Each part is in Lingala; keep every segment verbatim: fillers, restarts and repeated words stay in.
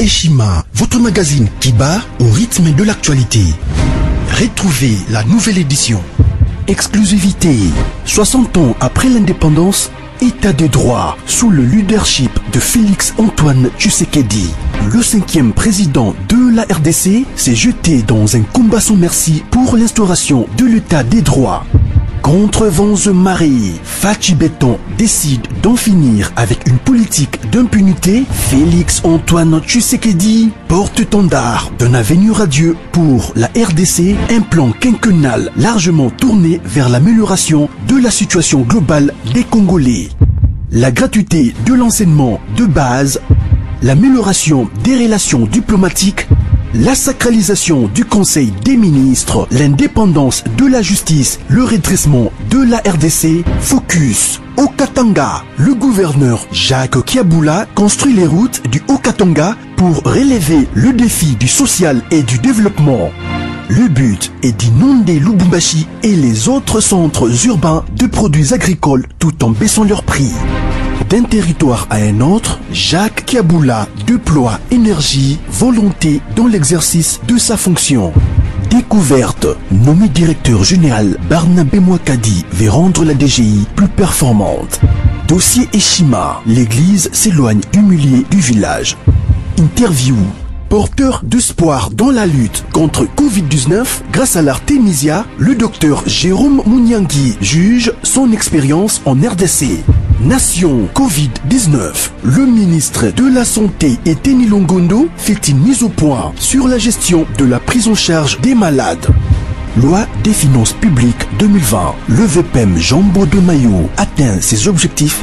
Eshima, votre magazine qui bat au rythme de l'actualité. Retrouvez la nouvelle édition. Exclusivité. soixante ans après l'indépendance, État de droit sous le leadership de Félix Antoine Tshisekedi. Le cinquième président de la R D C s'est jeté dans un combat sans merci pour l'instauration de l'État des droits. Contre vents et marées, Fachi Béton décide d'en finir avec une politique d'impunité. Félix Antoine Tshisekedi, porte-étendard d'un avenir radieux pour la R D C, un plan quinquennal largement tourné vers l'amélioration de la situation globale des Congolais. La gratuité de l'enseignement de base, l'amélioration des relations diplomatiques, la sacralisation du Conseil des ministres, l'indépendance de la justice, le redressement de la R D C, focus au Katanga. Le gouverneur Jacques Kiaboula construit les routes du Haut-Katanga pour relever le défi du social et du développement. Le but est d'inonder Lubumbashi et les autres centres urbains de produits agricoles tout en baissant leurs prix. D'un territoire à un autre, Jacques Kiaboula déploie énergie, volonté dans l'exercice de sa fonction. Découverte, nommé directeur général, Barnabé Mouakadi veut rendre la D G I plus performante. Dossier Eshima, l'église s'éloigne humiliée du village. Interview, porteur d'espoir dans la lutte contre Covid dix-neuf, grâce à l'Artemisia, le docteur Jérôme Mouniangui juge son expérience en R D C. Nation Covid dix-neuf. Le ministre de la Santé Eteni Longondo fait une mise au point sur la gestion de la prise en charge des malades. Loi des finances publiques deux mille vingt. Le V P M Jambo de Mayo atteint ses objectifs.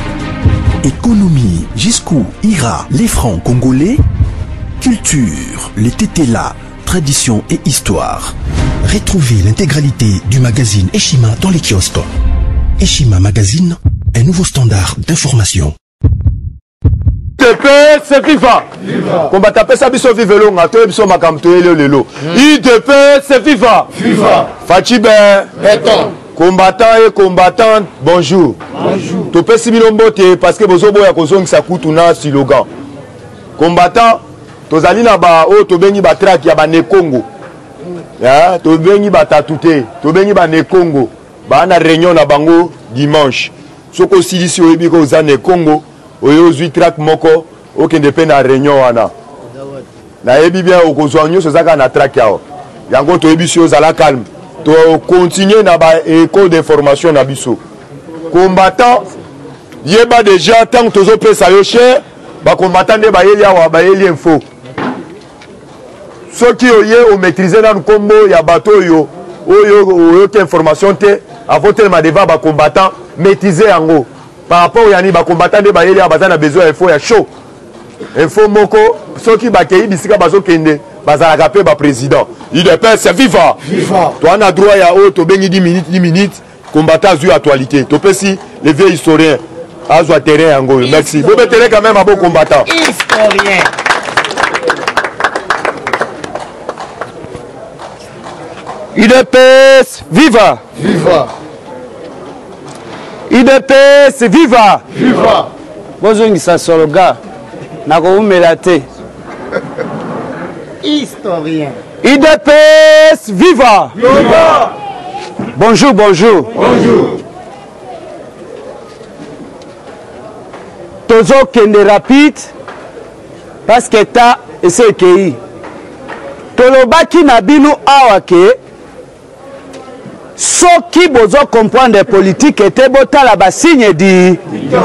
Économie, jusqu'où ira les francs congolais? Culture, les tétélas, tradition et histoire. Retrouvez l'intégralité du magazine Eshima dans les kiosques. Eshima Magazine, un nouveau standard d'information. I D P c'est viva. Combattant ça biso vivelo ngato biso makamto ele lelo. I D P c'est viva. Viva. Fachi Béton. Combattant et combattante, bonjour. Bonjour. To pesi bilombote parce que bozo boya kozong sa kutuna slogan. Combattant tozali na ba o to bengi ba track ya ba ne Congo. Ya, to bengi ba tatute, to bengi ba ne Congo. Ba na réunion na bango dimanche. Soko silisi oyebi ko zane Congo oyo zui track moko okende pe na réunion wana na yebi bien okozwa nyoso zaka na track yao yango to yebi si ozala calme to continuer na ba école de formation na biso combattant yeba déjà tant tozo pesa yo cher ba combattant de ba yeli awa ba yeli info ceux qui oye o maîtriser na nkombo ya bato yo oyo oyo te information te avant tellement devant ba combattant maîtriser yango par rapport au yani ba combattant de ba yeli abaza na besoin info ya chaud info moko ceux qui ba kei bisika bazo kende bazala kapé ba président I D P c'est viva viva toi na droit ya o to bengi dix minutes dix minutes combattant zu actualité to pesi les vieux historiens azwa terrain yango merci bo betere quand même à bon combattant historien I D P viva viva I D P c'est viva viva bozongisa sologa nakoumela te historien I D P viva viva bonjour bonjour bonjour tozokende rapide parce que ta ese ekei tolobaki na bino awa ke soki bozo comprendre politique ete botala ba signe di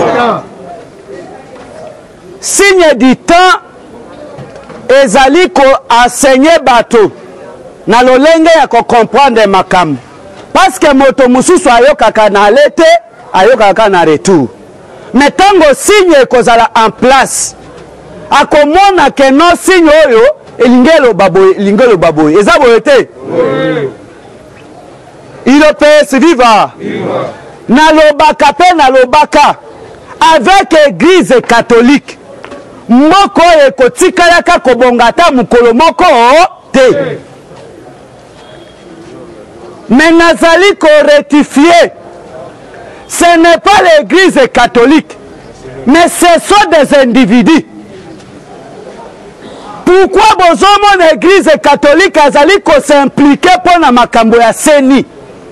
signe du temps ezali ko enseigner bato na lolenge ya ko comprendre makambo parce que moto mususu ayokaka na lete ayokaka na retour mais tango signe ekozala en place akomona ke no signe oyo elingelo baboy lingelo baboy eza boye te I D P viva na lobaka pe na lobaka avec église catholique moko ekotikalaka kobongata mukolo moko te mais nazali ko rectifier ce n'est pas l'église catholique mais ce sont des individus pourquoi bozomona église catholique azali kosimplike mpo na makambo ya seni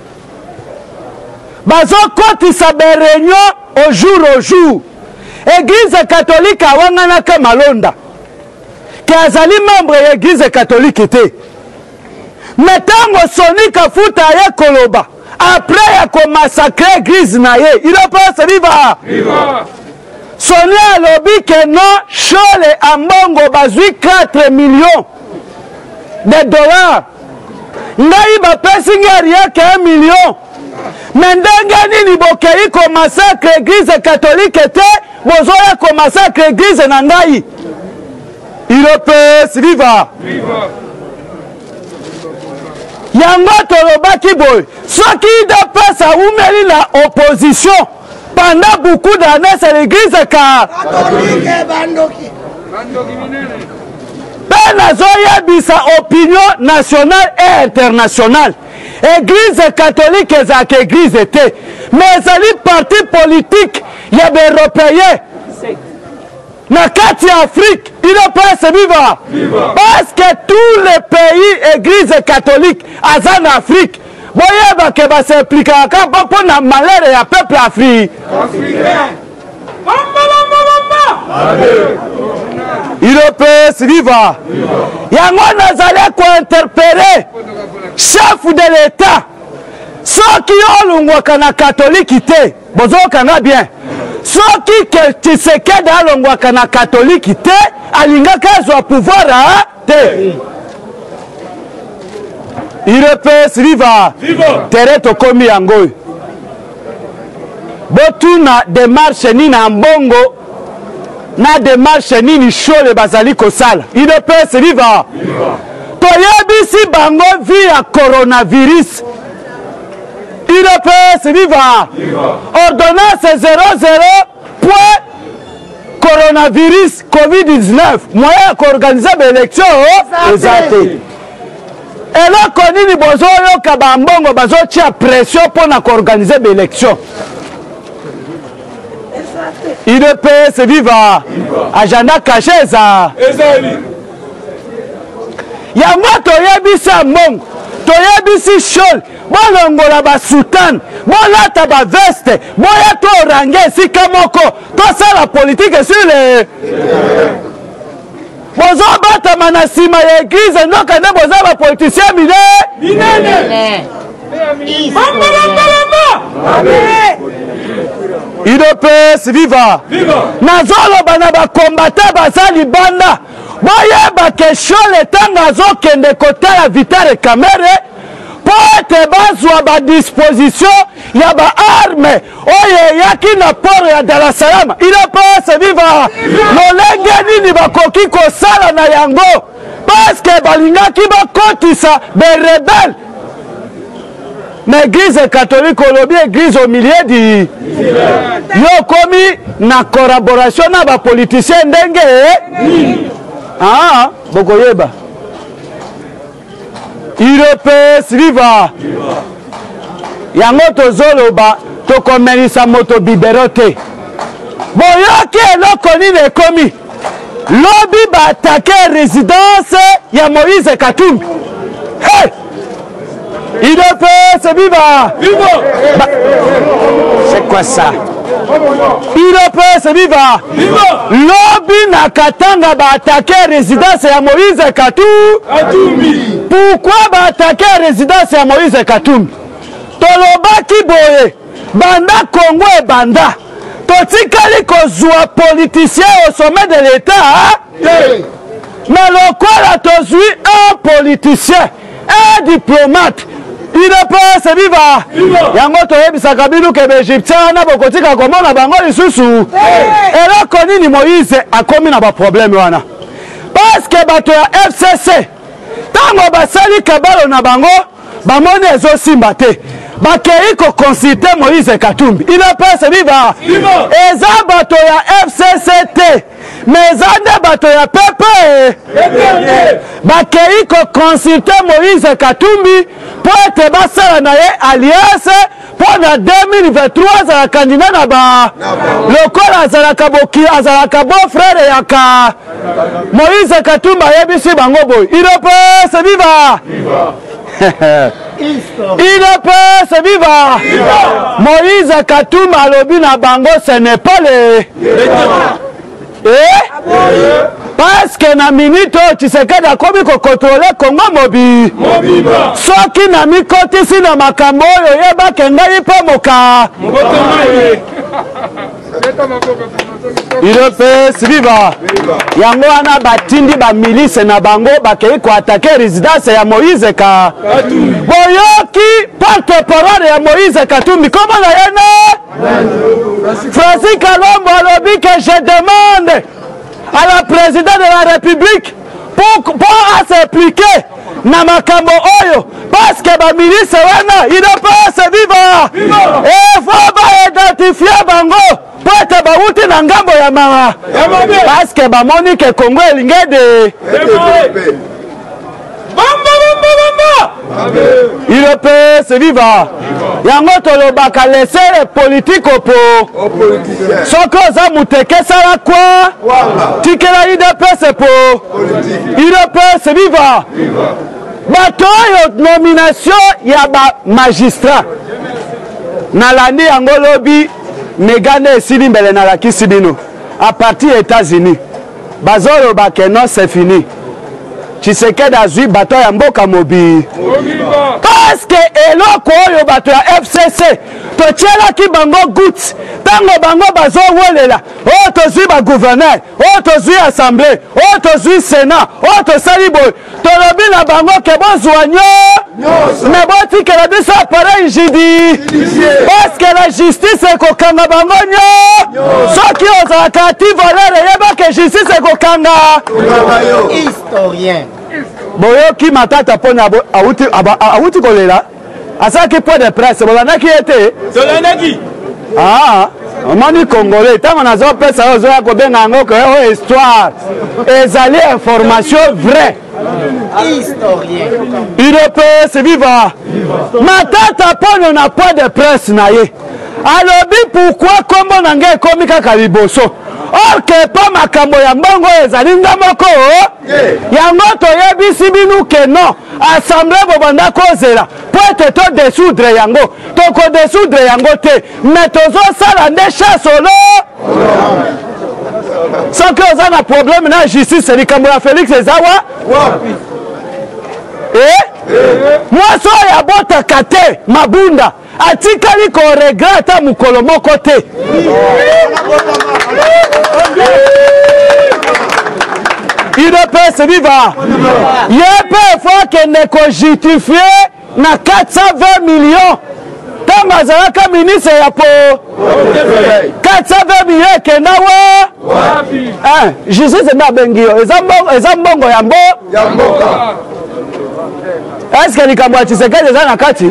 bazokotisa bereunion au jour au jour église catholique awanganaka malonda ke azali membre ya église catholique te mais ntango Soni Kafuta aye koloba après ya komassacre église na ye il pense viva Soni alobi ke non Chole Ambongo bazwi quatre millions de dollars ngai bapesi ngai rien que un million mais ndenge nini bokei komassacre église catholique te bozoya komassacre église na ngai il pense viva yango tolobaki boye soki U D P S aumeli la opposition pendant beaucoup d'années c'est l'église catholique mpe nazoyebisa opinion nationale et internationale église catholique ezalaka église te mais ezali parti politique ya baeuropéen na kati ya Afrique il ne peut se vivre parce que tous les pays église catholique aza na Afrique boyeba ke bas'implikaka mpo na malere ya peuple africain il ne peut se vivre yango nazali kointerpele chef de l'état soki olongwaka na catholique te bozokanga bien soki ke Tshisekedi alongwaka na catholique te alingaka azwa pouvoir te il peut se vivre tere tokomi yango botuna démarche nini na mbongo na démarche nini Chole bazali kosala il peut se vivre toyebisi bango vi ya coronavirus il peut se vivre ordonnance zéro zéro point coronavirus covid dix-neuf moyen koorganize baélection eza te eloko nini bozoyoka bambongo bazotia pression mpo na koorganize baélection il peut se vivre agenda caché eza yango toyebisa mbongo toyebisi Chole bolongola basutane bolata baveste boya torange esika moko tosala politike sur le bozobatama na nsima ya église ndoka nde boza bapoliticien minene il peut se vivre nazoloba na bakombata baza libanda boyeba ke Chole ntango azokende kotala Vital Kamerhe mpo ete bazwa badisposition ya baarme oyo eyaki na port ya Dar es Salaam il peut se vivre lolenge nini bakoki kosala na yango parceke balingaki bakotisa barebele na église catholique olobi église au milieu di yo komi na collaboration na bapoliticien ndenge ah bokoyeba il peut se vivre yango tozoloba tokomelisa moto bibero te boyoki eloko nini ekomi lobi baatake résidence ya Moïse Katumbi hey! Il peut se vivre. Bah, c'est quoi ça? Il peut se vivre. Lobby na Katanga ba attaquer résidence ya Moïse Katumbi. Pourquoi ba attaquer résidence ya Moïse Katumbi? Tolobaki boye banda Congo et banda. Totikali kozwa politicien au sommet de l'État. Hein? Mais le quoi tozui un politicien, un diplomate. Il ne peut se vivre. Yango toyebisaka bino ke Egyptien na bokotika komona bango lisusu. Eloko nini Moïse akomi na ba problème wana. Parce que bato ya F C C tango basali kabalo na bango bamoni ezosimba te. Bakei ko consulter Moïse Katumbi. Il ne peut se vivre. Eza bato ya F C C T. mais eza nde bato ya pepe bakei koconsulte Moïse Katumbi mpo ete basala na ye alliance mpo na deux mille vingt-trois azala kandida na ba lokola azalaka boki azalaka beau frère yaka Moïse Katumbi ayebisi bango boye il peut se viva il peut se viva Moïse Katumbi alobi na bango ce n'est pas le eh parce que na minute Tshisekedi akomi kokontrole Congo mobi soki na mikotisi na makambo oyo yebake ngai mpe moka il peut se viva yango wana batindi bamilise na bango bakei koatake résidence ya Moïse ka boyoki porte-parole ya Moïse Katumbi koma na yene Francis Kalombo alobi que je demande à la présidente de la République pour, pour s'impliquer na makambo oyo parce que ba milice wana il ne peut se vivre et faut ba identifier bango pour être ba wuti na ngambo ya mama parce que ba moni que Congo elinge de bamba bamba bamba il ne peut se vivre yango tolobaka laisser les politiques po soki oza muteke sala kwa tikela I D P S po il ne peut se vivre bato oyo nomination ya ba magistrat nalandi yango lobi megane esili mbele nalakisi bino à partir des États-Unis bazolobaka non c'est fini Tshisekedi azwi bato ya mboka mobi parce que eloko oyo bato ya F C C totielaki bango gut tango bango bazowolela oyo tozwi bagouverneur oyo tozwi assemblée oyo tozwi sénat oyo tosali boye tolobi na bango ke bozwa nyo me botikela biso appareil judi parce que la justice ekokanga bango nyo soki ozalaka ati volere yebake justice ekokanga historien boyoki matata mpona awuti kolela asalaki point de presse bolandaki ye te omoni congolais ntango nazopesa oyo ozoya kobenga yango ke oyo histoire ezali information vrai il peut se vivre matata mpona na point de presse na ye alobi pourquoi kombo na ngai ekomi kaka liboso or ke mpo makambo ya mbongo ezali nga moko yango toyebisi binu ke non assemblée bobanda kozela po ete todesoudre yango tokodesoudre yango te me tozosala nde chasse olo soki oza na problème na justice likambo ya Félix ezawa mwasi oyo abotaka te mabunda atikali koregrete mokolo moko te il peut se vivre ye mpe fo akende kojustifie na quatre cent vingt millions ntango azalaka ministre ya po quatre cent vingt millions ekenda wa justice nde abengi yo eza mbongo ya mboka eske likambo ya Tshisekedi eza na kati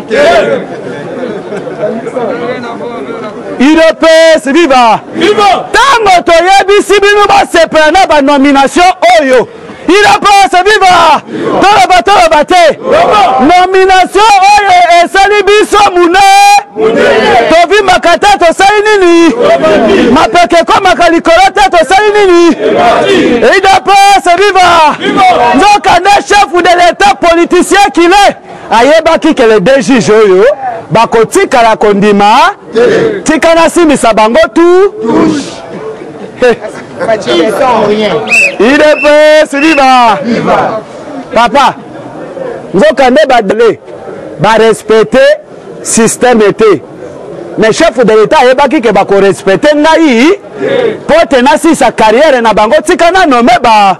il peut se vivre tango toyebisi bino basepela na banomination oyo il peut se vivre toloba toloba te nomination oyo esali biso mune tovimaka te tosali nini mapeke ekomaka likolo te tosali nini il peut se vivre nzoka nde chef de l'état politicien kile ayebaki ke le deux juges oyo bakotikala kondima tika nasimbisa bango tu il peut se vivre papa nzoka nde badele barespecte système ete mais chef de l'état ayebaki ke bakorespecte ngai po ete nasisa carrière na bango tika na nome ba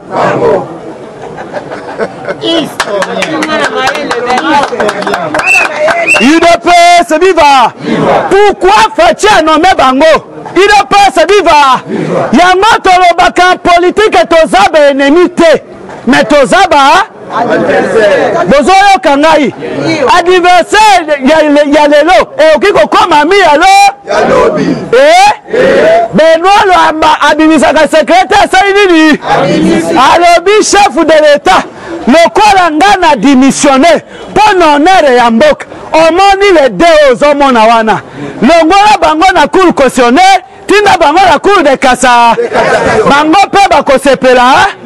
il peut se vivre pourquoi faut-il nommer bango il peut se vivre yango tolobaka politique toza ba ennemi te mais toza ba bozoyoka ngai adversaire ya lelo ekoki kokoma mi yalo Benoît Loamba abimisaka secrétaire asali nini alobi chef de l'état lokola nga na démissionné mpo na honneur ya mboka omoni le deux ozomona wana longola bango na cour cautionnaire tinda bango na cour de kasa bango mpe bakosepela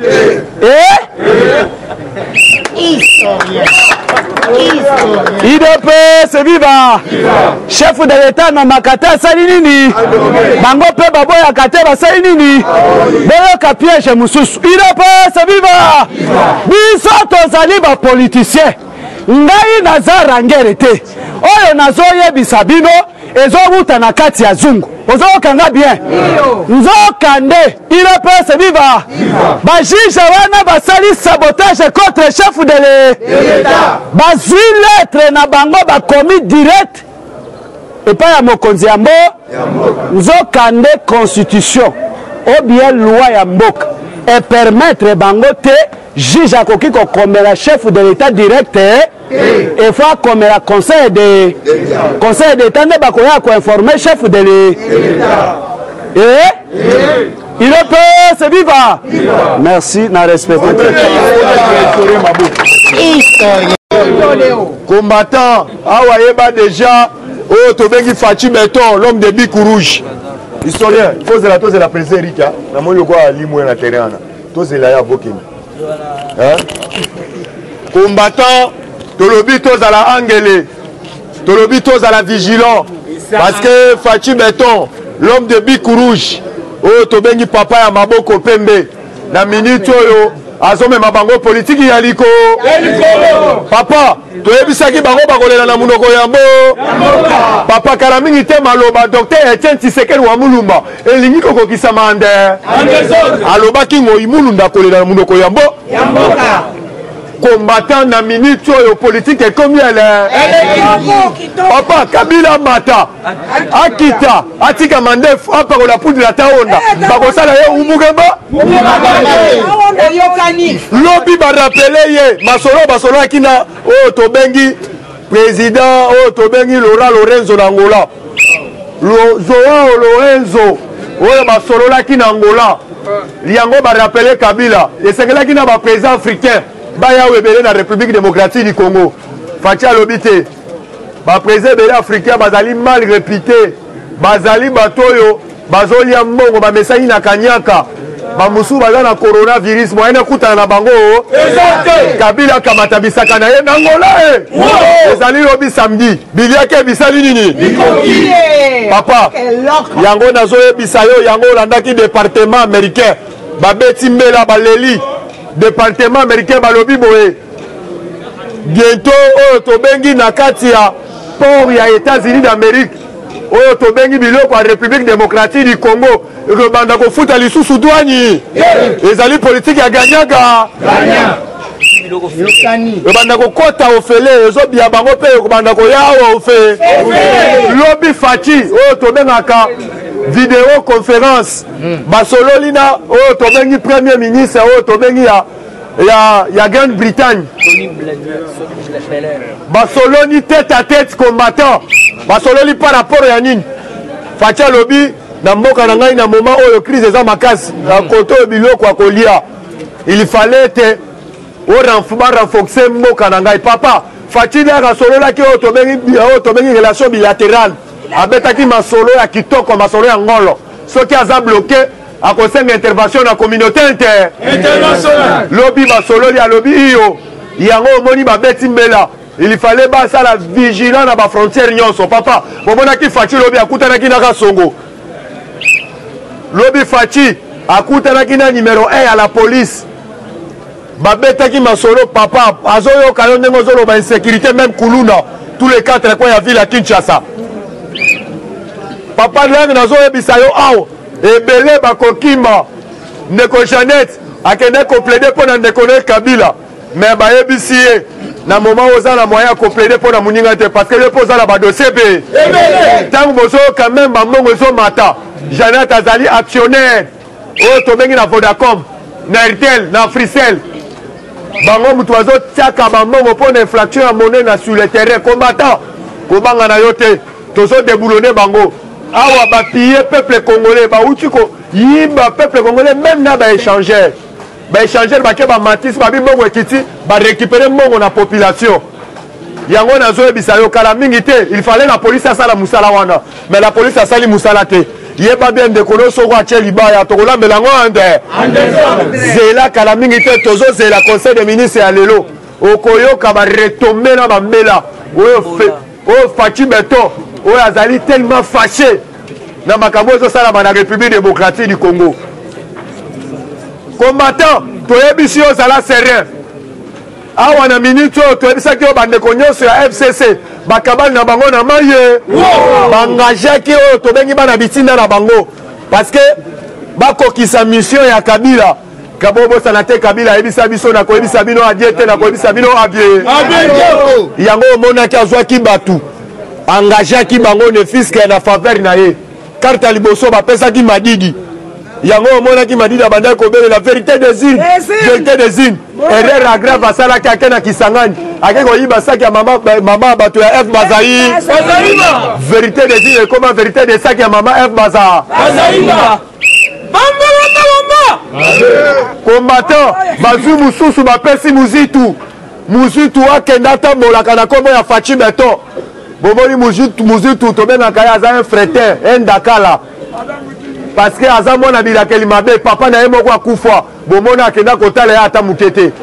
I D P S viva chef de l'état na makata asali nini bango mpe baboyaka te basali nini boyoka piège mosusu I D P S viva biso tozali bapoliticien ngai naza rangere te oyo nazoyebisa bino ezowuta na kati ya zungu ozokanga bien nzokande I D P S viva bajuge wana basali sabotage contre chef de l'État bazwi lettre na bango bakomi direct epai ya mokonzi ya mbo nzokande constitution ou bien loi ya mboka et permettre bango te juge akoki kokomela chef de l'État direct et faut akomela conseil de conseil d'État nde bakoya koinformer chef de l'État il peut se viva merci na respecte combattant awa yeba déjà oh tobengi Fachi Beton l'homme de bic rouge historien il faut zela to zela président Erika na moyo kwa limwe na terrain to zela ya bokeni hein combattant tolobi to zala angele tolobi to zala vigilant parce que Fachi Beton l'homme de bic rouge oh tobengi papa ya maboko pembe na minute oyo azomema bango politique ya liko papa toyebisaki bango bakolela na munoko yambo papa kala mingi te maloba docteur Etienne Tshisekedi wa mulumba elingi kokokisa mande alobaki ngoi mulunda kolela na munoko yambo combattant na minute oyo politique ekomi ele papa Kabila mata akita atika mandef apakola poudre la taonda bakosala ye umugamba lobi barapele ye masolo basolo akina oyo tobengi président oyo tobengi Laurent Lorenzo na Angola Joao Lorenzo oyo basololaki na Angola liango barapele Kabila esengelaki na baprésident africain baya webele na République démocratique du Congo Fachi alobi te baprésident bele africain bazali mal réputé bazali batoyo bazolia mbongo bamesani na kanyaka bamusu baza na coronavirus moyenne kutana na bango Kabila kamata bisaka na ye na Angola ezali lobi samedi biliake bisali nini papa yango nazoyebisa yo yango olandaki département américain babeti mbela baleli département américain balobi boye bientôt oyo tobengi na kati ya port ya États-Unis d'Amérique oyo tobengi biloko ya République démocratique du Congo ekobanda kofuta lisusu douani ezali politique ya ganyaka ebanda kokota ofele ezobia bango mpe ekobanda koyawa ofe lobi Fachi oyo tobengaka vidéo conférence basololi na oyo tobengi premier ministre oyo tobengi ya ya ya Grande Bretagne basoloni tête à tête combattant basololi par rapport ya nini Fachi alobi na mboka na ngai na moment oyo crise eza makasi na koto oyo biloko ya kolia il fallait te renforcer mboka na ngai papa Fachi ndaka sololaki oyo tobengi oyo tobengi relation bilatérale abetaki masolo ya kitoko masolo ya ngolo soki aza bloqué akosenga intervention na communauté internationale lobi basololi alobi iyo yango omoni babeti mbela il fallait basala vigilant na bafrontière nyonso papa bomonaki Fachi lobi akutanaki na Kasongo lobi Fachi akutanaki na numéro un ya la police babetaki masolo papa azoyoka yo ndenge ozoloba insécurité même kuluna tous les quatre coins ya ville ya Kinshasa papa langue nazoyebisa yo awa ebele bakokima ndeko Jeannette akende koplaide mpo na ndeko ne Kabila mais bayebisi ye na moment oza na moyen ya koplaide mpo na moninga te parce que ye mpo oza na badossier pe ntango bozoyoka même bambongo ezomata Jeannette azali actionnaire oyo tobengi na Vodacom na Airtel na Fricel bango mutu azotiaka bambongo mpo na infraction ya monnaie na sur le terrain combattant kobanga na yo te tozodeboulonne bango awa bapille peuple congolais bauti koyiba peuple congolais même na baéchangeur baéchangeur bake bamatisi babi mbongo ekiti barécupere mbongo na population yango nazoyebisa yo kala mingi te il fallait la police asala musala wana mais la police asali musala te yeba bien ndeko soko atie libaya tokolambela yango ande zela kala mingi te tozozela conseil de ministre ya lelo okoyoka baretombe na bambela oyo faci beto oyo azali tellement fâché na makambo ezosalama na république démocratique du Congo combattant toyebisi yo ozala serein awa na minute oyo toyebisaki yo bandeko nyonso ya F C C bakabali na bango na mai ye bangageaki oyo tobengi bana bitinda na bango parce que bakokisa mission ya Kabila kabobosana te Kabila ayebisa biso na koyebisa bino adie te na koyebisa bino abie yango omonaki azwaki batu engageaki bango ne fiske na faveur na ye carte ya liboso bapesaki madidi yango omonaki madidi abandaki kobelela vérité des îles vérité des îles erreur agrave asalaki ake na Kisangani ake koyiba saki ya mama mama bato ya F Bazaï vérité des îles ekoma vérité de saki ya mama F Baza combattant bazwi mususu bapesi muzitu muzitu akenda atambolaka na kombo ya Faci Beton bomoni muzitu tobengaka ye aza un frère un dakala parce que aza mwana bilakeli mabe papa na ye moko akufa bomoni akenda kotala ye ata moke te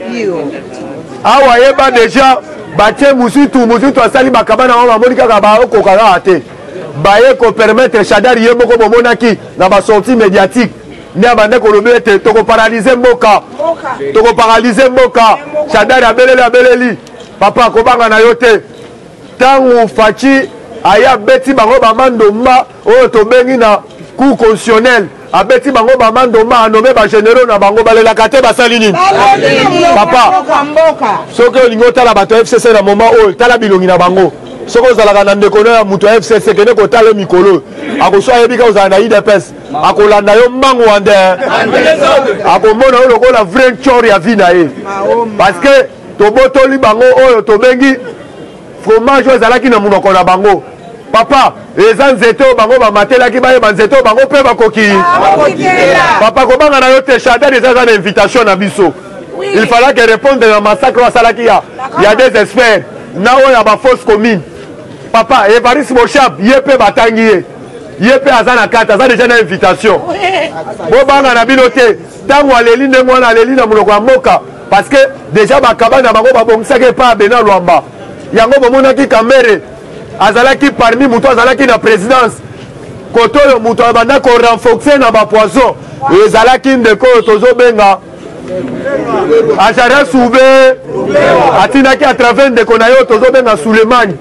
awa yeba deja batie muzitu muzitu asali bakaba na ngo bamoni kaka baokokaka te baye kopermettre Shadari ye moko bomonaki na basortie médiatique nde abande kolobi ete tokoparalize mboka tokoparalize mboka Shadari abeleli abeleli papa kobanga na yo te ntango Faci aya beti bango bamandomba oyo tobengi na cour constitutionnel abeti bango bamandomba anome bagénéraux na bango balelaka te basali nini papa soki olingi otala bato ya F C C na moma oyo tala bilongi na bango soki ozalaka na ndeko no ya moto ya F C C kende kotala mikolo akoswa ayebika ozala na I D P S akolanda yo mbangu wande akomona oyo lokola vrai ncor ya vi na ye parce que tobotoli bango oyo tobengi fromage oyo ezalaki na monoko na bango papa eza nzete oyo bango bamatelaki bayeba nzete oyo bango mpe bakoki papa kobanga na yo te Shadari eza eza na invitation na biso il fallait que répondre na massacre oyo asalaki ya ya des experts na oyo ya bafosse commune papa Evariste Boshab ye mpe batangi ye ye mpe aza na kati aza deja na invitation bobanga na bino te ntango aleli ndenge wana aleli na monoko ya mboka parce que deja bakaba na bango babongisaki epa abena lwamba yango bomonaki Kamere azalaki parmi moto azalaki na présidence koto oyo moto abanda korenforce na bapoison ezalaki ndeko oyo tozobenga Acharya Soube atindaki à travers ndeko na yo tozobenga Sulemani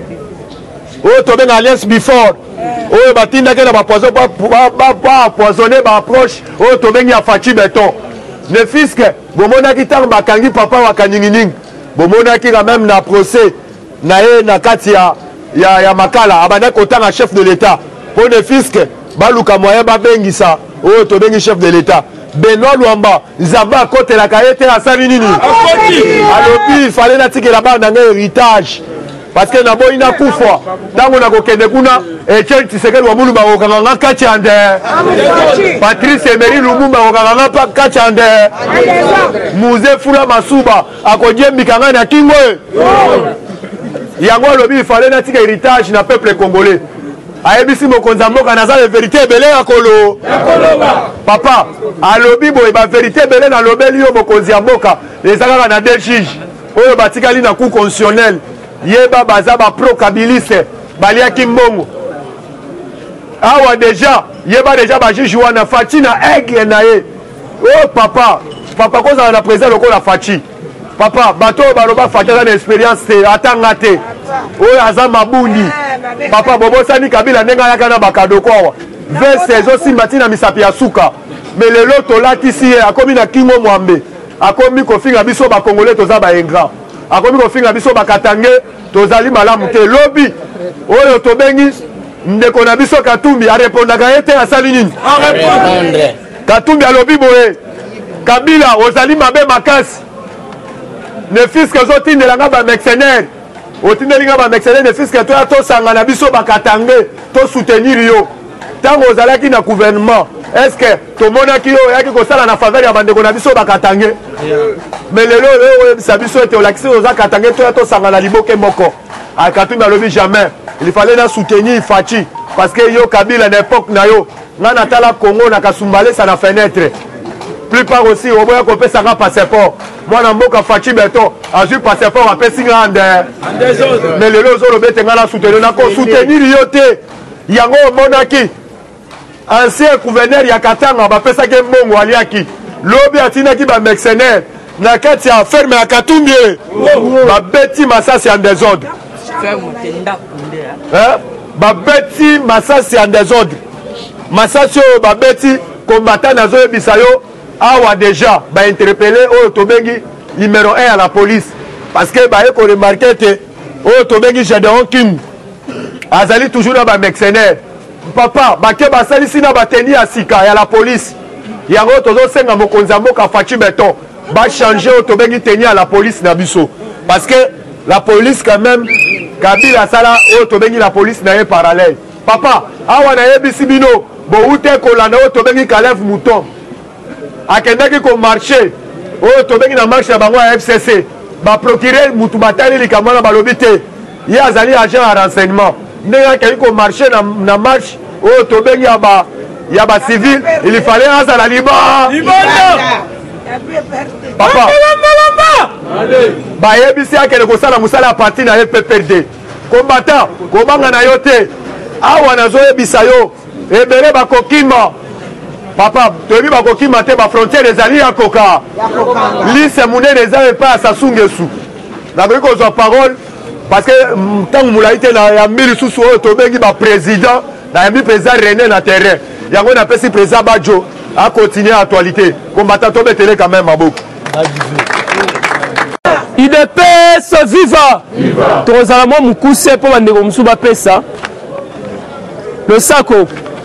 oyo tobenga Alliance Before oyo batindaki na bapoison bapoisonne baapproche oyo tobengi ya Faci Beton ne fiske bomonaki ntango bakangi papa wa kaninginingi bomonaki quand même na procès na ye na kati ya ya, ya makala abandaki kotanga chef de l'état mpo ne fiske baluka moyen babengisa oyo tobengi chef de l'état Benoît Luamba nzambe akotelaka ye te asali nini alobi fale natikela bana na ngai héritage parce que naboyi nakufa ntango nakokende kuna Etienne Tshisekedi wa Mulumba akokanga nga kati ya nde Patrice Emery Lumumba akokanga nga kati ya nde Muze Fula Masuba akodiembika ngai na kingo yango alobi fale natika héritage na peuple congolais ayebisi mokonzi ya mboka naza verité ebele ya kolo papa alobi boye baverité ebele nalobeli yo mokonzi ya mboka eza kaka na deux juges oyo batikali na cour constitutionnel yeba baza bapro kabiliste baliaki mbongo awa deja yeba deja bajuge wana Faci na aigle na ye o papa papa kozala na président lokola Faci papa bato oyo baloba Faci aza na expérience te atanga te oyo aza mabundi papa bobosani Kabila ndenge ayaka na bakadoko awa veste ezosimba ntina misapi ya suka me lelo tolatisi ye akomi na kingo mwambe akomi kofinga biso bakongole toza baingra akomi kofinga biso bakatange tozali malamu te lobi oyo tobengi ndeko na biso Katumbi arepondaka ye te asali nini Katumbi alobi boye Kabila ozali mabe makasi ne fiske ozotindelanga bamercenaire otindelinga bamercenaire ne fiske toya tosangana biso bakatange tosoutenir yo ntango ozalaki na gouvernement est ce que tomonaki yo oyaki kosala na faveur ya bandeko na biso bakatange mais lelo oyo oyebisa biso ete olakisi oza katange toya tosangana liboke moko akatumbi alobi jamais il fallait na soutenir Fachi parce que yo Kabila na époque na yo nga natala Congo na kasumbalesa na fenêtre plupart aussi oboya kopesanga passeport mwana mboka Fachi beto azwi passeport apesi nga ande mais lelo ozoloba ete nga na soutenir nakosoutenir yo te yango omonaki ancien gouverneur ya Katanga bapesaki mbongo aliaki lobi atinaki bamercenaire na kati ya ferme ya Katumbi babeti masasi en désordre babeti masasi en désordre masasi oyo babeti combattant nazoyebisa yo awa déjà bainterpellé oyo tobengi numéro un à la police parce que baye koremarke te oyo tobengi Gédéon Kim azali toujours na bamercenaire papa bake basalisi na bateni ya sika ya la police yango tozosenga mokonzi ya mboka Fachi beton bachange oyo tobengi teni ya la police na biso parce que la police quand même Kabila sala oyo tobengi la police na ye parallèle papa awa nayebisi bino boute kolanda oyo tobengi Caleb Mouton akendaki komarche oyo tobengi na marche na bango ya F C C baprocureur mutu batali likambo wana balobi te ye azali agent ya renseignement ndenge akei komarche na, na marche oyo tobengi ya ba ya bacivile il fallait azala liba papa bayebisi akende kosala mosala ya parti na ye P P R D combattant kobanga na yo te awa nazoyebisa yo ebele bakokima papa toyebi bakokima te bafrontiere ezali ya koka lise monene eza epai ya Sassou Nguesso nakoki kozwa parole parce que ntango molai te ya mbi lisusu oyo tobengi baprésident nayambi président René na terrain yango napesi président Badjo akontinue actualité combattant tobetele quand même maboko I D P S viva tozala mwa mokuse mpo bandeko mosusu bapesa losako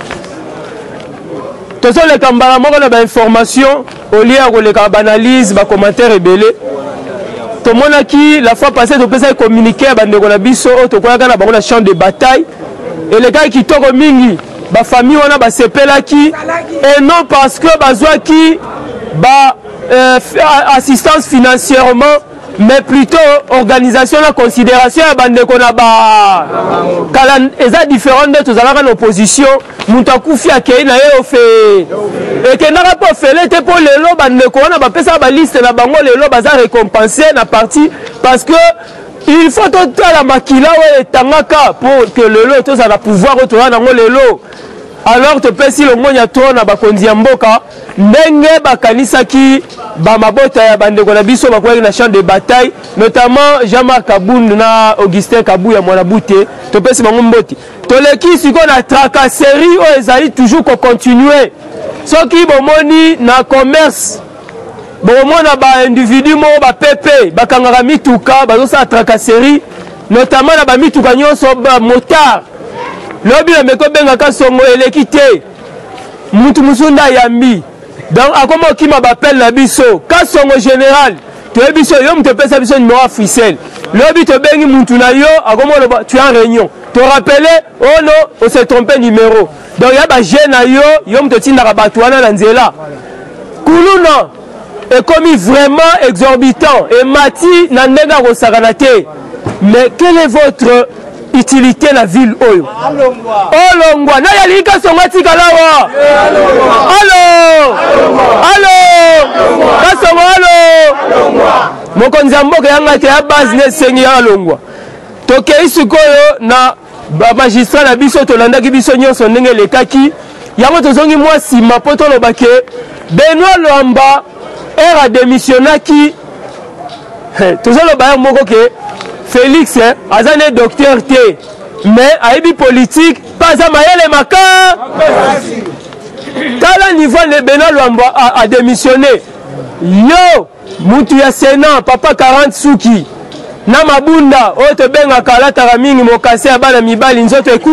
tozoleka mbala moko na bainformation olie ya koleka baanalyse bacommentaire ebele tomonaki la fois passée topesaki communiqué ya bandeko na biso oyo tokweyaka na bango na champ de bataille elekaki kitoko mingi bafamille wana basepelaki et non parce que bazwaki ba euh, assistance financièrement mais plutôt organisation na considération ya bandeko na ba kala eza différent de tozalaka na opposition mutu akufi akei na ye ofe ekendaka mpo ofele te mpo lelo bandeko wana bapesaka baliste na bango lelo baza récompensé na parti parce que il faut totala makila oyo etangaka pour que lelo tozala pouvoir oyo toza nango lelo alors topesi longonya to na bakonzi ya mboka ndenge bakanisaki bamabota ya bandeko na biso bakwaki na champ de bataille notamment Jean-Marc Kabund na Augustin Kabuya mwana bute topesi bango mboti toleki siko na tracasserie oyo ezali toujours kocontinue soki bomoni na commerce bomona baindividu moko bapepe bakangaka mituka bazosala tracasserie notamment na bamituka nyonso bamotard lobi na meko bengaka songo eleki te mutu musunda yambi donc akoma okima bapele na biso ka songo général toyebi biso yo mutu epesa biso numéro ya ficelle lobi tobengi mutu na yo akoma oloba tu es en réunion to rappele oh non on s'est trompé numéro donc ya bagene na yo yo mutu otindaka bato wana na nzela kuluna ekomi vraiment exorbitant emati na ndenge akosakana te mais quelle est votre utilité la ville oyo olongwa na yali kasongo tikala wa allo allo kasongo allo mokonzi ya mboka yanga te ya base ne sengi ya alongwa tokei sikoyo na magistrat na biso tolandaki biso nyonso ndenge elekaki yango tozongi mwa nsima mpo tolobake Benoît Lwamba ere adémissionnaki tozoloba ya moko ke Félix eh, aza ne docteur te mais ayebi politique pas à mayele maka tala niveau le Benoît Lwamba a, a démissionné yo mutu ya Sénat papa quarante suki na mabunda oyo tobengaka alataka mingi mokase ya bana mibali nzoto eku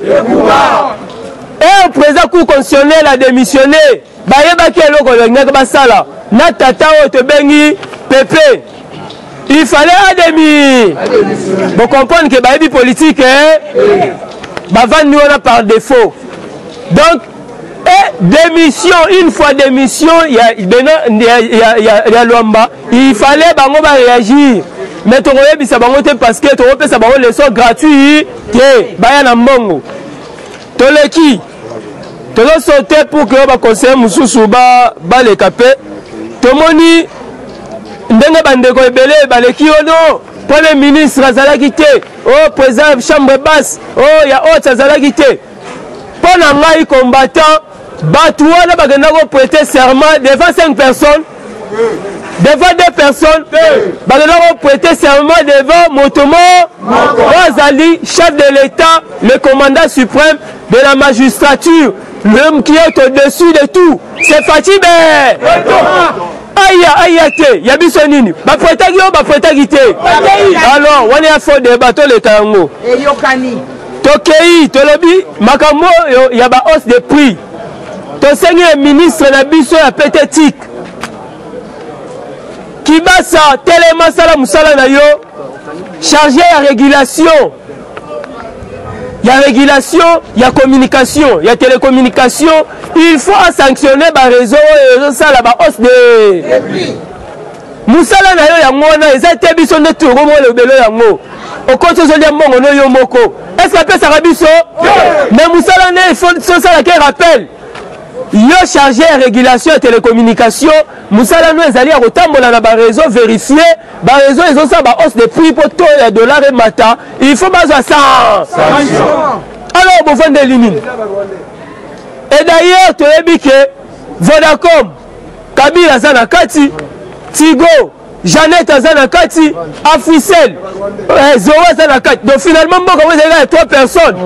et président cour constitutionnel a démissionné bayebaki eloko balingaka basala na tata oyo tobengi Pepe il fallait à demi. Vous comprenez que Baïbi politique, Bavan nous on a par défaut. Donc, et démission, une fois démission, il y a, il y a, il y a, il y a, il y a Luamba, il fallait bango ba réagir. Mais tu aurais ça bango parce que tu aurais ça bango les leçons gratuits, que baya na mbongo. Toleki, tu dois sauter pour que le conseil Moussou ba ba les capé. Tomoni, ndenge bandeko ebele baleki ono, premier ministre azalaki te, oh président chambre basse, oh il y a autre azalaki te. Pendant ngai combattant, Batoua n'a pas prêter serment devant cinq personnes, devant deux personnes, n'a prêter serment devant Motomo, Razali, chef de l'État, le commandant suprême de la magistrature, l'homme qui est au-dessus de tout. C'est Fatibé. Aïe, aïe, aïe, Yabisonini, ma prêter ma prêter alors, on est à fond de bateau les Tango. Et Yokani. Tokei, Tolobi, Makambo, il y a une hausse de prix. Ton seigneur ministre de la biso ya pététique. Kibasa, tellement sala musala na yo, chargé à régulation. Il y a régulation, il y a communication, il y a télécommunication. Il faut sanctionner le réseau et ça la hausse de prix. Musala na yo ya ngona, eza te biso ne tout romo le belo ya ngo. Au compte de l'amont, on yo moko. Est-ce que ça sera biso? Mais Moussala ne faut ça qui rappelle. Yo chargé à régulation et télécommunication. Moussala nous est allé à Rotambola na ba réseau vérifier. Ba réseau ils ont ça ba hausse de prix pour tout les dollars et mata. Il faut pas ça. Alors bon vendre des lignes. Et d'ailleurs tu as dit que Vodacom, Kabila Zanakati, Tigo, Jeannette Azanakati, Africel, Zoé Azanakati. Donc finalement, moi, vous avez trois personnes.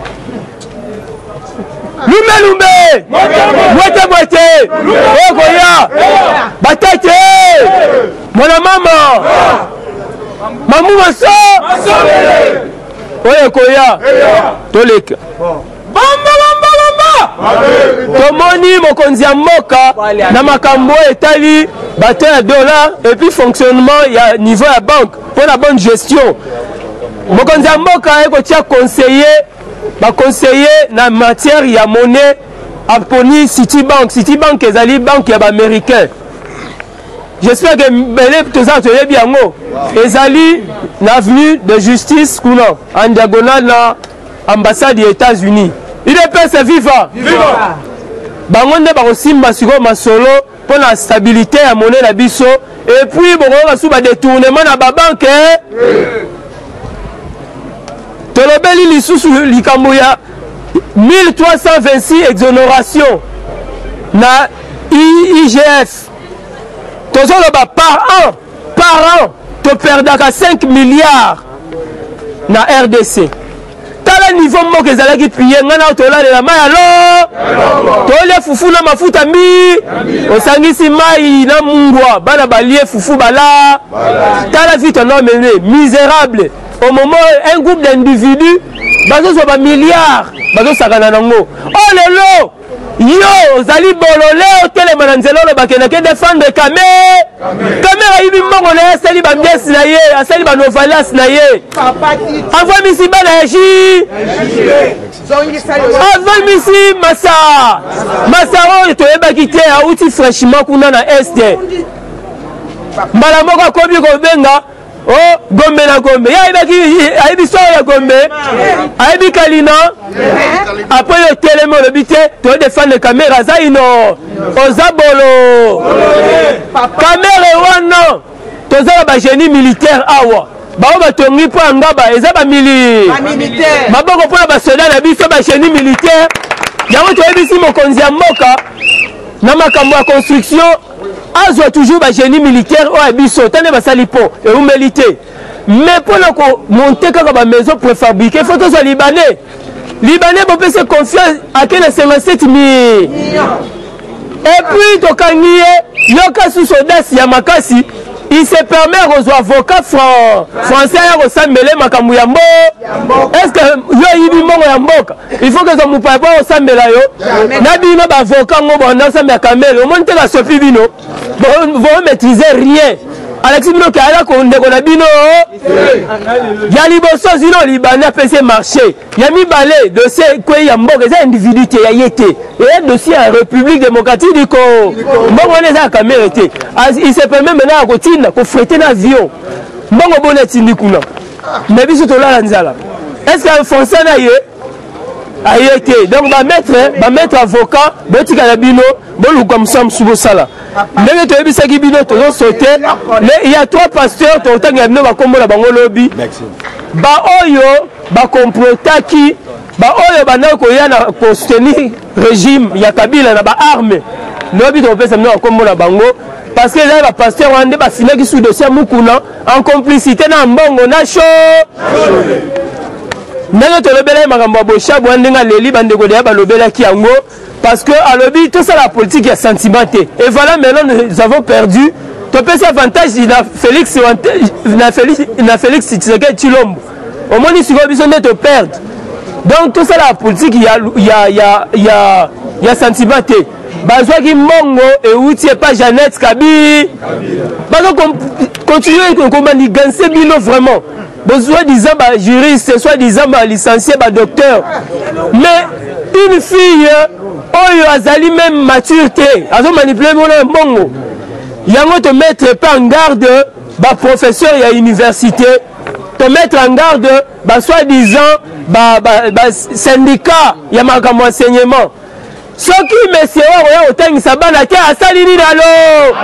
Lumé Lumé, Moite Moite, Ogoya, Batete, mon maman, Mamou Masso, Oye Koya, Tolek. Bamba Bamba Bamba. Tomoni mokonzi ya mboka na makambo etali bateau ya dollar et puis fonctionnement ya niveau ya banque pour la bonne gestion. Mokonzi ya mboka eko tia conseiller ba conseiller na matière ya monnaie aponi Citibank. Citibank ezali banque ya ba américain. J'espère que belé tout ça toyebi yango. Ezali na avenue de justice kuna en diagonale na ambassade des États-Unis. Il est pèse viva. Viva. Bangonde barosimba siko masolo pour la stabilité à monnaie la biso et puis bon on va sous ba détournement na ba banque. Tolobeli lisusu likambo ya mille trois cent vingt-six exonération na I G F. Tozolo ba par an, par an, to perdaka cinq milliards na R D C. Tala niveau moko ezalaki piye ngana tolalela mai alo tole fufu na mafuta mi osangisi mai na mungwa bana balie fufu bala tala vite non mené misérable au moment un groupe d'individus bazo so ba milliards bazo sakana nango oh lelo yo ozali bolole otelema na nzela lo bakena ke défendre caméra caméra yibi mbongo na asali ba miesi na ye asali ba novalas na ye envoie misi bana yaji envoie misi massa massa oyo toyebaki te auti fraîchement kuna na este mbala moko akomi kobenga oh gombe na gombe ya ibaki aibi so ya gombe aibi kalina après le télémo le bité to défendre caméra za ino ozabolo caméra wana tozala ba génie militaire awa bao ba tongi po ngaba eza ba mili militaire maboko po ba soldat na biso ba génie militaire yango to ebisi mokonzi ya mboka na makambo ya construction azwa toujours ba génie militaire o abiso tane basali po et humilité mais pour la monter kaka ba maison préfabriquée faut que soit libanais libanais peut se confier à quel cinquante-sept mille et puis to kangié yoka sous audace ya makasi il se permet aux avocats français à ressembler makambo ya mbo est-ce que yo yibi mongo ya mboka il faut que ça mu pas ressembler yo na bino ba avocat ngo bon na samba kamera au monte la sopi bino vous maîtrisez rien Alexis Binoke ala ko ndeko na bino ya liboso zino libana pese marché ya mibale dossier ko ya mboka za individualité ya yete et dossier ya République démocratique du Congo mbongo ne za caméra té il se permet maintenant ko tinda ko fréter na avion mbongo bona tindi kuna mais biso to la nzala est-ce que français na ye a été donc va mettre va mettre avocat botika na bino bolu comme ça msubo sala ndenge to yebisa ki bino to sauter il y a trois pasteurs to tanga bino ba kombo na bango lobby ba oyo ba complotaki ba oyo bana ko yana ko soutenir régime ya Kabila na ba arme lobby to pesa bino ba kombo na bango parce que là ba pasteur wande ba finaki sous dossier mukuna en complicité na mbongo na show ndenge tolobela makambo bosha bwandenga leli bandeko de balobela ki yango parce que à lobby tout ça la politique est sentimentée et voilà maintenant nous avons perdu to pesa avantage na Félix na Félix na Félix Tshisekedi Tshilombo au moins si vous besoin de perdre donc tout ça la politique il y a il y a il y a il y a il y a sentimenté bazwa ki mongo et outie pas Jeannette Kabi bazo continuer ko manigancer bino vraiment soit disant bah, juriste, soit disant bah, licencié, bah, docteur. Mais une fille, oh, azali même maturité, elle a manipulé mon bongo. Il y a te mettre pas en garde, bah, professeur et à l'université, te mettre en garde, bah, soit disant bah, bah, bah, syndicat, il y a marqué mon enseignement. Ce qui me sera autant ça va la terre à Salini allo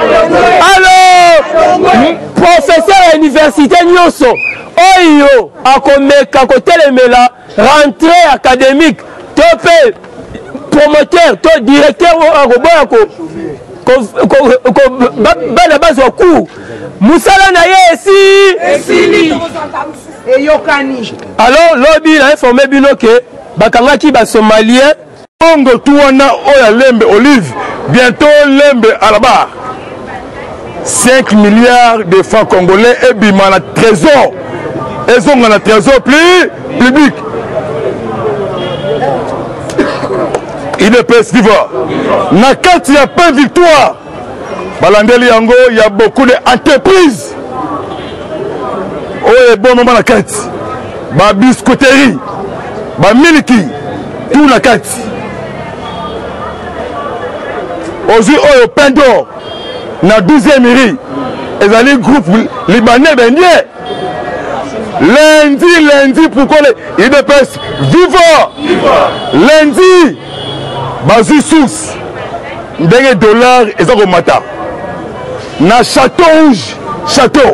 allo professeur à l'université Nyoso oyo akomeka kotelemela rentrée académique topé promoteur to directeur akoboya ko ko bana bazo cours musala na yesi esili eyokani alors lobby a informé bino que bakangaki ba somalien Congo Touana Oya Lembe Olive, bientôt Lembe à la barre. cinq milliards de francs congolais et bimana trésor. Ils ont un trésor plus public. Il ne peut suivre. Nakat, il n'y a pas de victoire. Balandeli Yango, il y a beaucoup d'entreprises. Oh, il y a bon moment Nakat. Ba biscuiterie, ba miliki, tout Nakat. Aujourd'hui, au pain d'or, dans la douzième mairie, ils ont un groupe libanais bénier. Lundi, lundi, pourquoi les I D P S vivant. Lundi, Bazu Sous, des dollars, ils ont remonté. Dans le château rouge, château.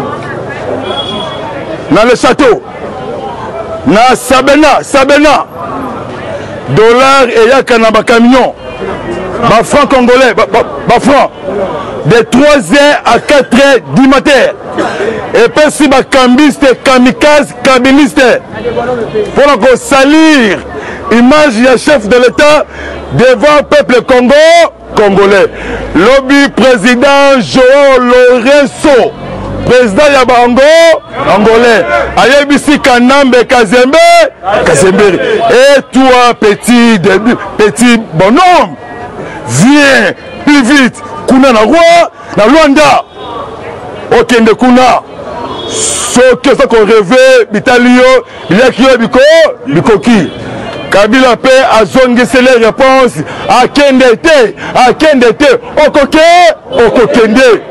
Dans le château. Dans Sabena, Sabena. Dollars et y'a qu'un camion. Bas francs congolais, bas francs, de trois heures à quatre heures du matin. Et puis si bas cambiste, kamikaze, kabiliste, pour qu'on salir image du chef de l'État devant le peuple Congo, congolais. Lobby président Joao Lorenzo, président Yabango, angolais. Ayebisi Kanambe Kazembe, Kazembe. Et toi, petit, petit bonhomme, viens plus vite. Kuna na roi, na Luanda. Okende kuna. Ce que ça qu'on rêvait, Bitalio, il y a qui est Biko, Bikoki. Kabila P a zongé les réponses. A Kende te, a Kende te, Okoke, Okokende.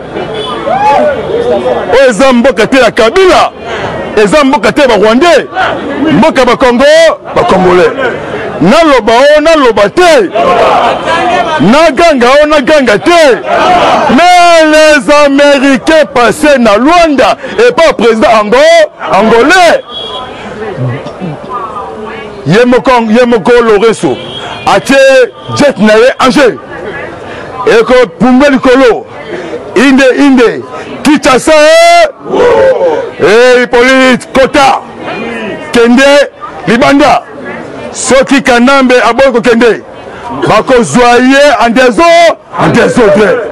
Oza mboka te la Kabila. Eza mboka te ba Rwandais. Mboka ba Congo, ba Congolais. Naloba o naloba te. Naganga o naganga te. Mais les Américains passaient na Luanda et pas président Ango, angolais. Yemoko Yemoko Lorenzo. Ache jet nae Angers. Et que Pumbeli Kolo. Inde Inde. Kinshasa. Et Hippolyte Kota. Kende Libanda. Soki Kanambe Aboyko Kende. Bako Zoye en désordre, en désordre.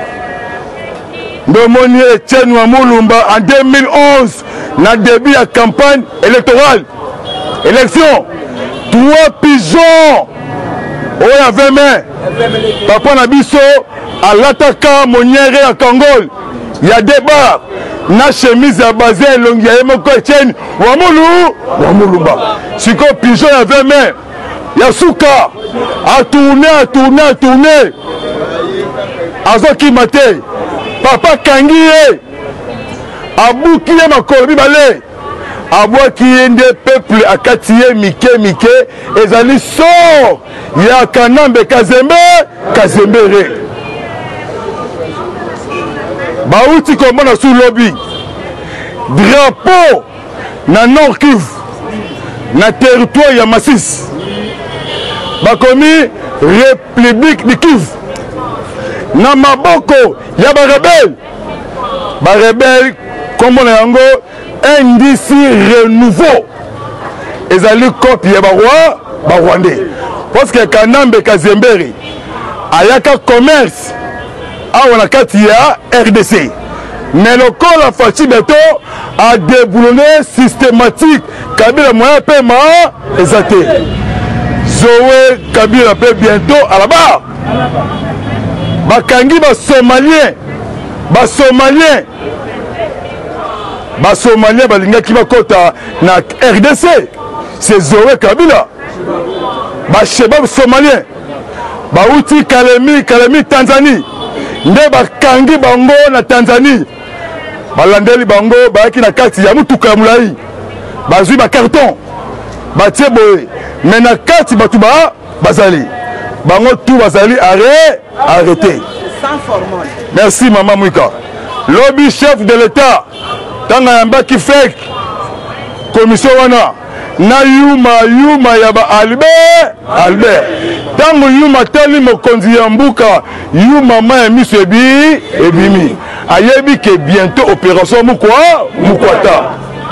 Nomoni Etienne Wamulumba en deux mille onze, na début de la campagne électorale. Élection. Trois pigeons. Oh, il y a vingt mains. Papa Nabiso, à l'attaquant Moniere à Congo. ya débat na chemise ya bazin elongi ya ye moko Etienne Wamulu Wamuluba siko pigeon ya vingt mains ya suka a tourné a tourné a tourné azokima te papa kangi ye abuki ye makolo mibale abwaki ye nde peuple akati ye mike mike ezali sort ya Kanambe Kazembe Kazembere bauti komona su lobi drapeau na Nord Kivu na territoire ya Masisi bakomi République du Kivu na maboko ya barebelle barebelle komona yango un d'ici renouveau ezali copie ya baroi barwandais parce que Kanambe Kazembere ayaka commerce awa na kati ya R D C mais lokola Fachi Beto a déboulonné systématique Kabila moyen paiement ezate Zoé Kabila peut bientôt à la barre bakangi ba somalien ba somalien ba somalien balingaki bakota na R D C c'est Zoé Kabila ba shebab somalien ba uti Kalemi Kalemi Tanzanie nde bakangi bango na Tanzanie balandeli bango bayaki na kati ya mutuka ya mulai bazwi ba carton batie boye mais na kati batu ba bazali bango tout bazali arrêt arrêté sans formol. Merci maman Mwika lobby chef de l'état tanga yambaki fake commission wana na yuma yuma ya ba Albert Albert tango yuma tali mokonzi ya mbuka yuma ma ya miso ebi ebimi ayebi ke bientôt opération mukwa mukwata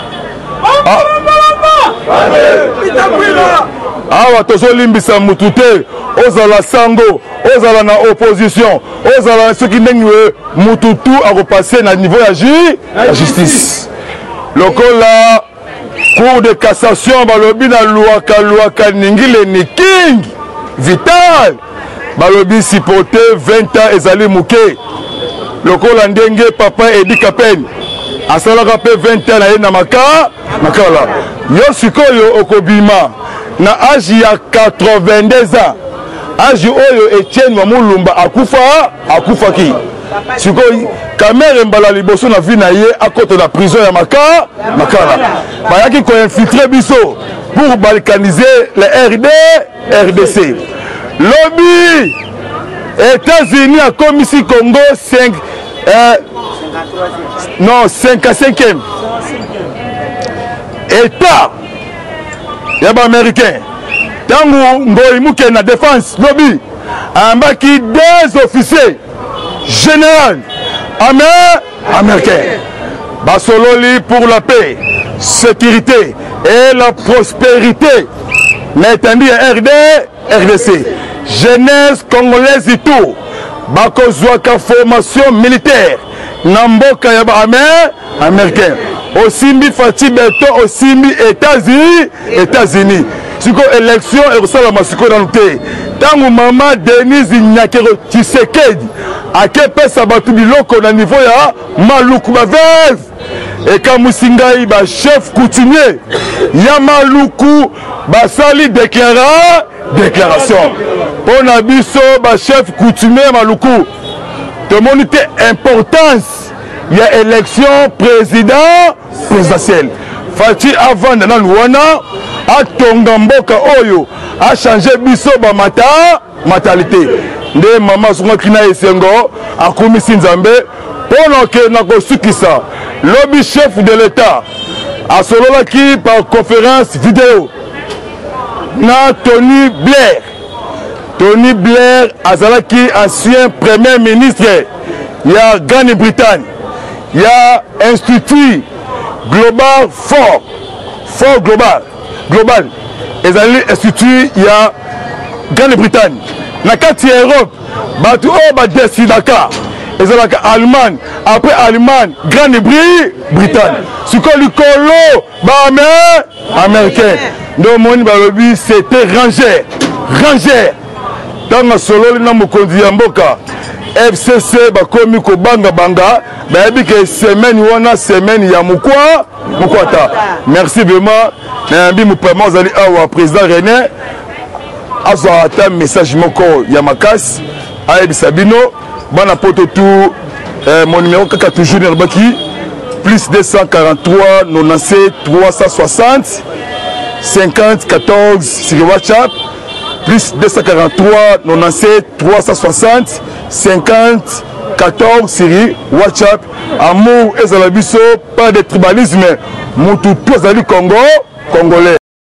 awa tozolimbisa mutu te ozala sango ozala na opposition ozala soki ndenge mutu tu akopase na niveau ya justice lokola Cour de cassation balobi na luaka luaka ningile ni king vital balobi sipote vingt ans ezali muke lokola ndenge papa Edi Kapeni asalaka pe vingt ans na ye na maka makala yo sikoyo okobima na âge ya quatre-vingt-deux ans âge oyo Etienne Wamulumba akufa akufaki sikoyo kamere mbala liboso na vie na ye akoto na prison ya maka makala bayaki ko infiltrer biso pour balkaniser le R D R D C lobby États-Unis a commis ici Congo cinq euh, non cinquante-cinquième État yaba américain tango ngoi muke na défense lobby ambaki deux officiers général américain basololi pour la paix sécurité et la prospérité n'étendi R D R D C jeunesse congolaise et tout bakozwaka formation militaire na mboka ya ba américain osimbi Fachi Beto osimbi États-Unis États-Unis siko élection ekosalama siko na te tango mama Denise Nyakero Tshisekedi akepesa batu biloko na niveau ya maluku baveve ekamusi ngai ba chef coutumier ya maluku basali déclara déclaration pona biso ba chef coutumier maluku tomoni te importance ya élection président présidentielle Fachi avant na wana atonga mboka oyo a changer biso ba mata matalité nde mama songaki na esengo akomisi nzambe mpona ke na kosukisa lobby chef de l'état asololaki par conférence vidéo na Tony Blair Tony Blair azalaki ancien premier ministre ya Grande-Bretagne ya institut global fort fort global global ezali institut ya Grande-Bretagne na kati ya Europe batu oyo badesidaka ezalaka Allemagne après Allemagne Grande-Bretagne siko likolo bame américain ndo moni balobi c'était Ranger Ranger tanga sololi na mokonzi ya mboka F C C bakomi ko banga banga bayebi ke semaine wana semaine ya mukwa mukwata. Merci vraiment. Nambi mupama ozali awa président René azwa ata message moko ya makasi ayebi Sabino bana poto tout euh, mon numéro kaka toujours nerbaki plus deux cent quarante-trois quatre-vingt-dix-sept trois cent soixante cinquante quatorze sur WhatsApp plus deux cent quarante-trois quatre-vingt-dix-sept trois cent soixante cinquante quatorze sur WhatsApp. Amour et Zalabiso, pas de tribalisme. Moutou tous ali Congo, Congolais.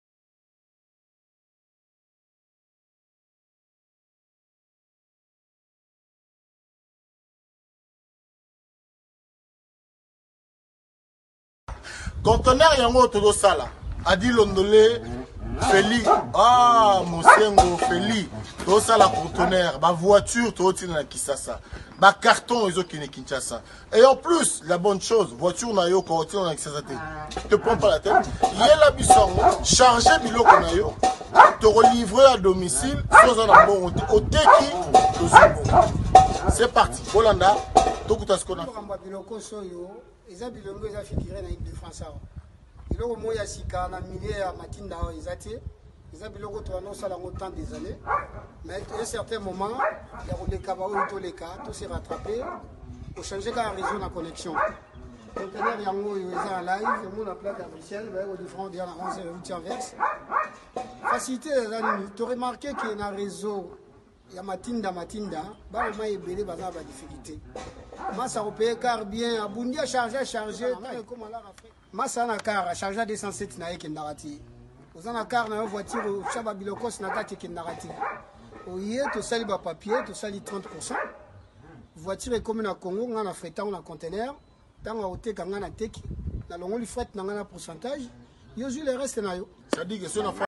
Conteneur yango todo sala. Adi Londolé Feli, ah, Mosengo, Feli, tout ça la conteneur, ma voiture, tout na Kisasa, ma carton, ils ont qui Kinshasa. Et en plus, la bonne chose, voiture na yo, quand on a Kisasa, te prends pas la tête, il y a la buisson, chargé bilo qu'on a yo, te relivrer à domicile, sans un bon au teki, c'est parti, Holanda, tout ce qu'on a fait. Ils ont bilongo, ils ont figuré dans l'équipe de France. Il y a un sika na milieu ya matinda o ezati eza biloko to no sala autant des années mais à un certain moment il y a des cabao to les cas tout s'est rattrapé pour changer la réseau de connexion conteneur yango eza en live mon la plaque à Bruxelles ba au différent dia na onze huit verse facilité tu remarqué qu'il y a un réseau ya matinda matinda ba o mai belé ba na ba difficulté massa européen car bien abundi a charger charger comme à la Afrique massa na car a charger à deux cent sept na yeke narati ozana car na voiture chaba bilokos na kati ke narati oye to sali ba papier to sali trente pour cent voiture est comme na Congo nga na fretant na conteneur tango oteka nga na teki na longo li fret na nga na pourcentage yo ju le reste na yo ça dit que